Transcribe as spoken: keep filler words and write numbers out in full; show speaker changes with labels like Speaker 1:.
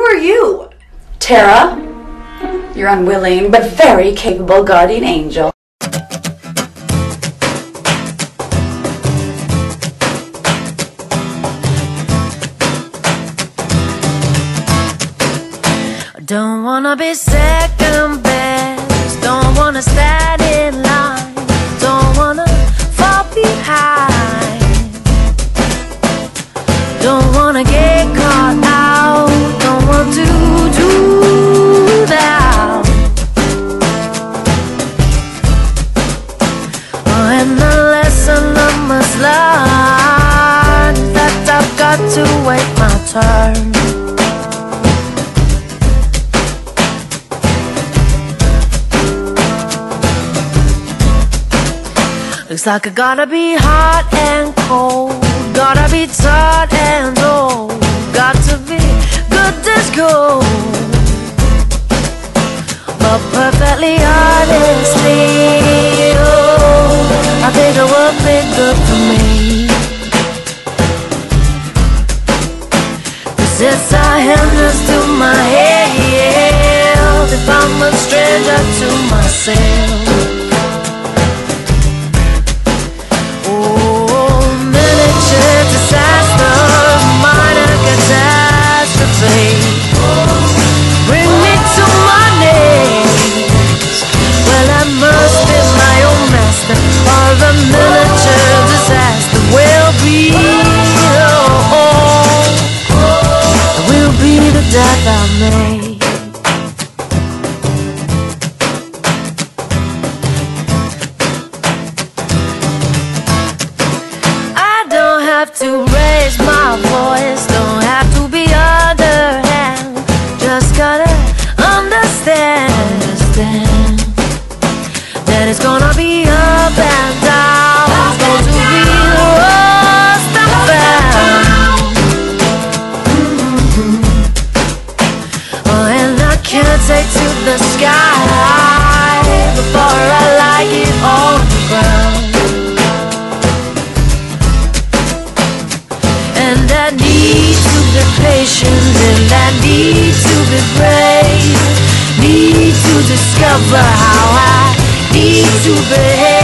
Speaker 1: are you? Terra, your unwilling but very capable guardian angel.
Speaker 2: Don't wanna be second best, don't wanna stand in line, don't wanna fall behind, don't wanna get caught out, don't want to do that. Oh, and the lesson I must learn is that I've got to wait my turn. Looks like I gotta be hot and cold, gotta be tired and old, got to be good as gold. But perfectly honestly, oh, I think it would be good for me. Cause it's a hindrance to my health if I'm a stranger to myself. Bring me to my knees. Well, I must be my own master, or the miniature disaster will be. Oh, oh, will be the death I made. I don't have to raise my voice, don't have to be underhand, just gotta understand, understand that it's gonna be up and down, it's going to be lost and found. Mm-hmm. Oh, and I can't take to the sky before I like it on the ground. And I need to be patient, and I need to be brave, need to discover how I need to behave.